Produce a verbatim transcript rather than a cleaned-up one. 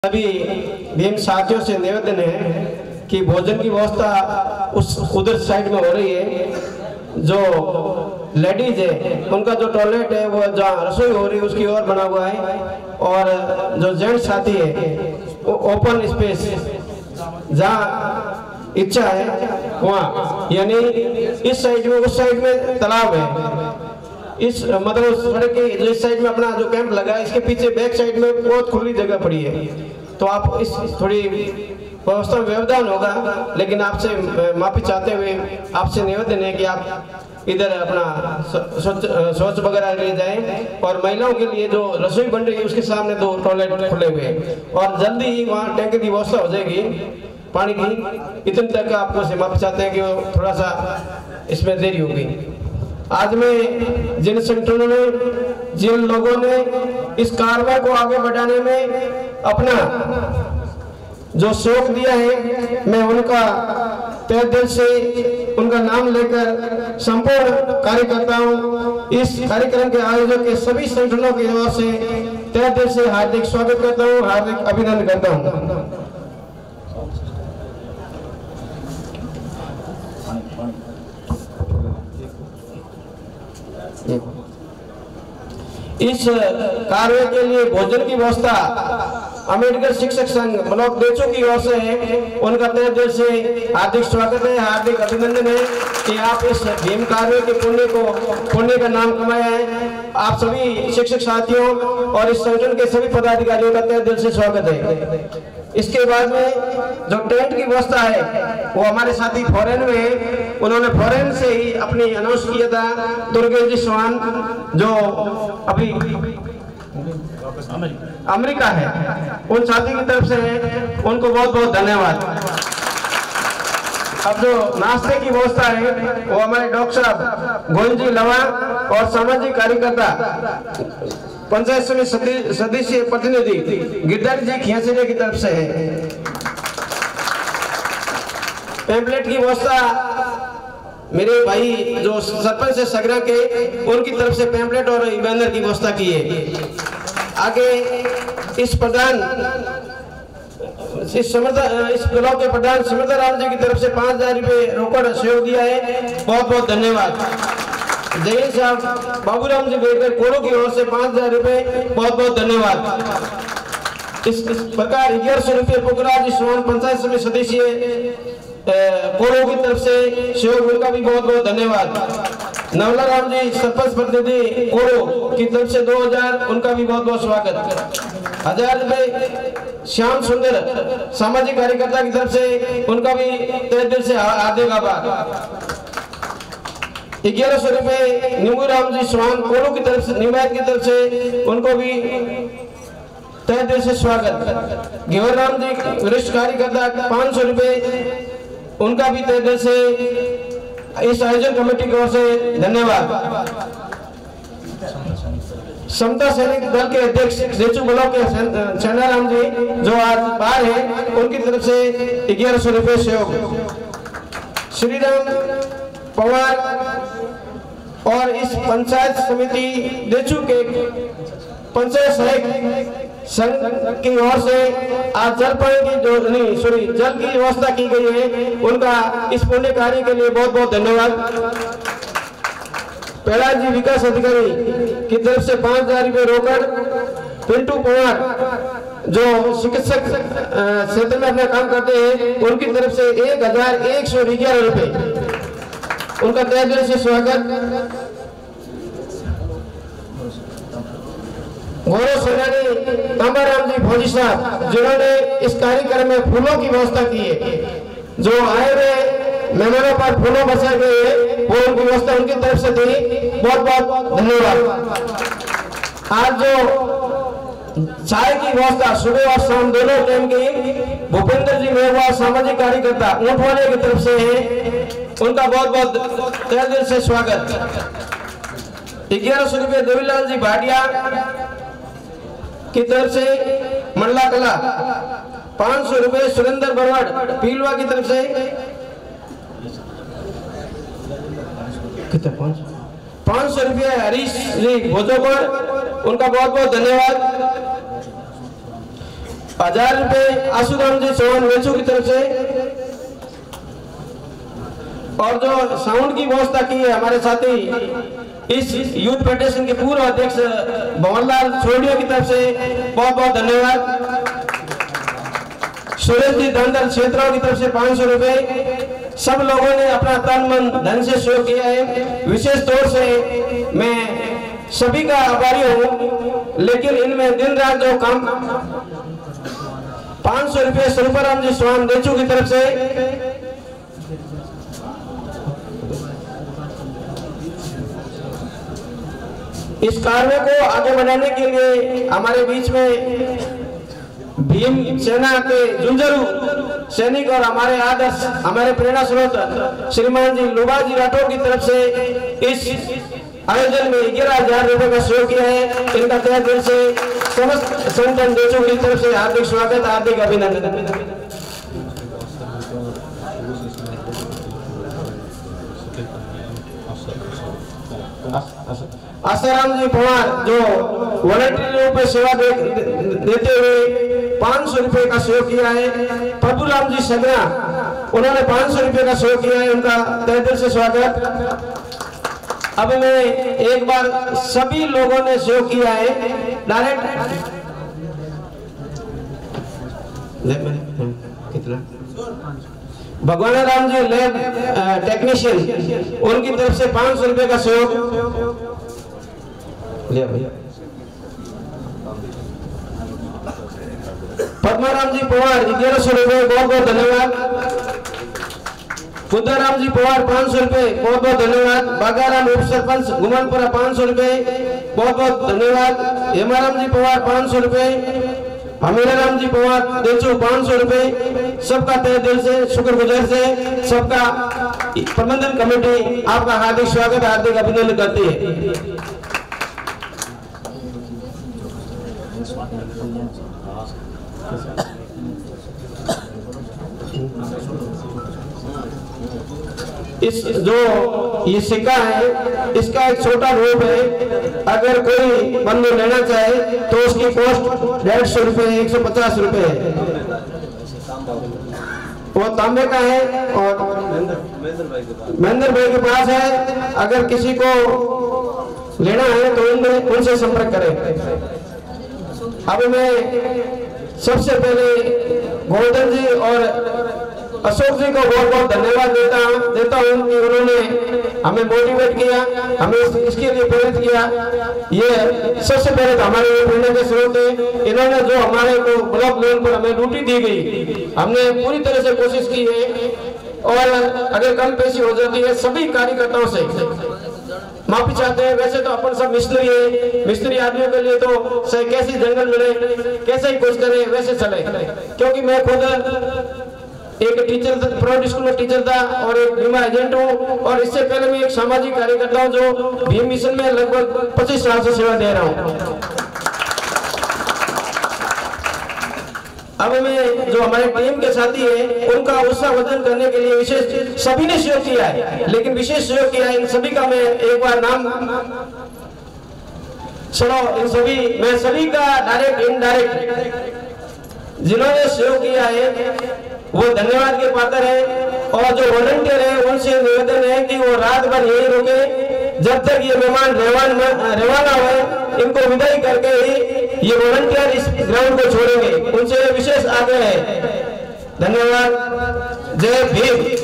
सभी भीम साथियों से निवेदन है कि भोजन की व्यवस्था उस उधर साइड में हो रही है। जो लेडीज है उनका जो टॉयलेट है वो जहाँ रसोई हो रही है उसकी ओर बना हुआ है, और जो जेंट्स साथी है वो ओपन स्पेस जहाँ इच्छा है वहाँ, यानी इस साइड में उस साइड में तालाब है, इस मतलब सड़क के जो इस साइड में अपना जो कैंप लगा है इसके पीछे बैक साइड में बहुत खुली जगह पड़ी है। तो आप इस थोड़ी व्यवस्था में व्यवधान होगा, लेकिन आपसे माफी चाहते हुए आपसे निवेदन है कि आप इधर अपना स्वच्छ शौच वगैरह ले जाएं, और महिलाओं के लिए जो रसोई बन रही है उसके सामने दो टॉयलेट खुले हुए हैं, और जल्दी ही वहाँ टैंकर की व्यवस्था हो जाएगी पानी की। इतने तक आपको से माफी चाहते हैं कि वो थोड़ा सा इसमें देरी होगी। आज में जिन संगठनों ने, जिन लोगों ने इस कार्रवाई को आगे बढ़ाने में अपना जो सहयोग दिया है, मैं उनका तहे दिल से उनका नाम लेकर संपूर्ण कार्यकर्ताओं, इस कार्यक्रम के आयोजक के सभी संगठनों की ओर से तहे दिल से हार्दिक स्वागत करता हूं, हार्दिक अभिनंदन करता हूं। इस कार्य के लिए भोजन की व्यवस्था अम्बेडकर शिक्षक संघ ब्लॉक देचू की ओर से है, उनका तहे दिल से हार्दिक स्वागत है, हार्दिक अभिनंदन है कि आप इस भीम कार्य के पुण्य को पुण्य का नाम कमाया है। आप सभी शिक्षक साथियों और इस संगठन के सभी पदाधिकारियों का तहे दिल से स्वागत है। इसके बाद में जो टेंट की व्यवस्था है वो हमारे साथी फॉरेन में है, उन्होंने फॉरेन से ही अपनी अनाउंस किया था, दुर्गेश जी चौहान जो अभी अमेरिका है, उन साथी की तरफ से है, उनको बहुत बहुत धन्यवाद। अब जो नाश्ते की व्यवस्था है वो हमारे डॉक्टर साहब गोविंद जी लवा और सामाजिक कार्यकर्ता पंचायत समिति सदस्य प्रतिनिधि गिरधारी जी खियासरे की तरफ से है। पैम्पलेट की व्यवस्था मेरे भाई जो सरपंच है सगरा के, उनकी तरफ से पैम्पलेट और बैनर की व्यवस्था की है। आगे इस प्रधान इस समर्था इस ब्लॉक के प्रधान समर्था राम जी की तरफ से पांच हजार रुपये रोकड़ सहयोग दिया है, बहुत बहुत धन्यवाद। जय साहब बाबूराम जी बेकर कोड़ो की ओर से पांच हजार रुपये, बहुत बहुत धन्यवाद। इस, इस प्रकार ग्यारह सौ रुपये पुखराज जी सोन पंचायत समिति सदस्य कोड़ो की तरफ से सहयोग, उनका भी बहुत बहुत धन्यवाद। नवला राम जी सरपंच प्रतिनिधि कोड़ो की तरफ से दो हजार, उनका भी बहुत बहुत स्वागत। हजार रुपये श्याम सुंदर सामाजिक कार्यकर्ता की तरफ से, उनका भी तहे दिल से हार्दिक आभार। ग्यारह सौ रुपये नींबू राम जी चौहान कोड़ो की तरफ से, निमायत की तरफ से, उनको भी तहे दिल से स्वागत। घेवर राम जी वरिष्ठ कार्यकर्ता पाँच सौ रुपये, उनका भी तहे दिल से इस आयोजन कमेटी की ओर से धन्यवाद। समता सैनिक दल के अध्यक्ष देचू ब्लॉक के चंद्राराम जी जो आज बाहर है, उनकी तरफ से ग्यारह सौ रुपये सहयोग। श्री राम पवार और इस पंचायत समिति देचू के पंचायत सहायक संघ की ओर से आज जल पानी की जो नहीं सॉरी जल की व्यवस्था की गई है, उनका इस पुण्य कार्य के लिए बहुत बहुत धन्यवाद। प्रहलाद जी विकास अधिकारी की तरफ से पांच हजार रुपये रोकड़। पिंटू पवार जो चिकित्सक क्षेत्र में अपना काम करते हैं, उनकी तरफ से एक हजार एक सौ ग्यारह रुपये, उनका तहे दिल से स्वागत। गौरव सेनानी तांबाराम जी फौजी साहब जिन्होंने इस कार्यक्रम में फूलों की व्यवस्था की है, जो आए हुए मेहमानों पर फूलों बरसाए गए हैं, वो उनकी व्यवस्था उनकी तरफ से थी, बहुत बहुत धन्यवाद। आज जो चाय की व्यवस्था सुबह और शाम दोनों टाइम की भूपेंद्र जी मेहवा सामाजिक कार्यकर्ता ऊंट वाले की तरफ से है, उनका बहुत बहुत तहे दिल से स्वागत। ग्यारह सौ रुपये देवीलाल जी भाटिया की तरफ से मंडला कला, पांच सौ रुपये सुरेंद्र बरवाड़ पीलवा की तरफ से, कितने पांच सौ रुपये हरीश जी भोजोगढ़, उनका बहुत बहुत धन्यवाद। हजार रुपए आशुराम जी चौहान वेचू की तरफ से। और जो साउंड की व्यवस्था की है हमारे साथी इस यूथ फेडरेशन के पूर्व अध्यक्ष भवनलाल छोड़िया की तरफ से बहुत बहुत धन्यवाद। सुरेश जी धनदल क्षेत्रों की तरफ से पाँच सौ रुपए। सब लोगों ने अपना तन मन धन से सहयोग किया है। विशेष तौर से मैं सभी का आभारी हूँ, लेकिन इनमें दिन रात जो काम पाँच सौ रुपए स्वरूपराम जी स्वान देचू की तरफ से। इस कार्य को आगे बढ़ाने के लिए हमारे बीच में भीम सेना के जुंजरू सैनिक और हमारे आदर्श हमारे प्रेरणा स्रोत श्रीमान जी लुबा जी राठौर की तरफ से इस आयोजन में ग्यारह हजार रुपए का सहयोग किया है। इनका तहे दिल से समस्त संगठन देशों की तरफ से हार्दिक स्वागत, हार्दिक अभिनंदन। आसाराम जी पवार जो वॉलंटियर रूप में सेवा दे, देते हुए पाँच सौ रुपए का सहयोग किया है। प्रभुराम जी सगरा उन्होंने पाँच सौ रुपए का सहयोग किया है, उनका तहे दिल से स्वागत। अब मैं एक बार सभी लोगों ने सहयोग किया है डायरेक्ट कितना भगवान राम जी लैब टेक्नीशियन उनकी तरफ से पाँच सौ रुपए का सहयोग लिया भैया। पद्माराम जी पवार ग्यारह सौ रुपए बहुत बहुत धन्यवाद। बुद्धाराम जी पवार पाँच सौ रुपए बहुत बहुत धन्यवाद। बागाराम उप सरपंच गुमनपुरा पाँच सौ रुपए बहुत बहुत धन्यवाद। हेमाराम जी पवार पाँच सौ रुपए। हमीराराम जी पवार देचू पाँच सौ रुपए। सबका तहे दिल से शुक्रगुजार से सबका प्रबंधन कमेटी आपका हार्दिक स्वागत, हार्दिक अभिनंदन करती है। इस जो ये सिक्का है इसका एक छोटा रूप है। अगर कोई बंदू लेना चाहे तो उसकी कॉस्ट डेढ़ सौ रुपए एक सौ पचास रुपए है। वो तांबे का है और महेंद्र भाई के पास है। अगर किसी को लेना है तो उनमें उनसे संपर्क करें। अब मैं सबसे पहले गोवर्धन जी और अशोक जी को बहुत बहुत धन्यवाद देता देता हूँ कि उन्होंने हमें मोटिवेट किया, हमें इसके लिए प्रेरित किया। ये सबसे पहले तो हमारे लिए प्रेरणा के स्रोत है। इन्होंने जो हमारे को ब्लॉक लेवल पर हमें ड्यूटी दी गई, हमने पूरी तरह से कोशिश की है और अगर कम पेशी हो जाती है सभी कार्यकर्ताओं से माफी चाहते हैं। वैसे तो अपन सब मिस्त्री है, मिस्त्री आदमियों के लिए तो सही कैसी जंगल मिले कैसे ही कुछ करे वैसे चले, क्योंकि मैं खुद एक टीचर प्राइवेट स्कूल में टीचर था और एक बीमा एजेंट हूँ और इससे पहले मैं एक सामाजिक कार्यकर्ता हूँ जो भीम मिशन में लगभग पच्चीस साल से सेवा दे रहा हूँ। अब मैं जो हमारे टीम के साथी है उनका उत्साह वर्धन करने के लिए विशेष सभी ने सहयोग किया है, लेकिन विशेष सहयोग किया है इन सभी का मैं एक बार नाम चलो इन सभी मैं सभी का डायरेक्ट इनडायरेक्ट जिन्होंने सहयोग किया है वो धन्यवाद के पात्र है। और जो वॉलंटियर है उनसे निवेदन है कि वो रात भर यही रुके जब तक ये मेहमान रवाना हुए, इनको विदाई करके ही ये वॉलंटियर इस ग्राउंड को छोड़ेंगे। उनसे विशेष आग्रह है। धन्यवाद। जय भीम।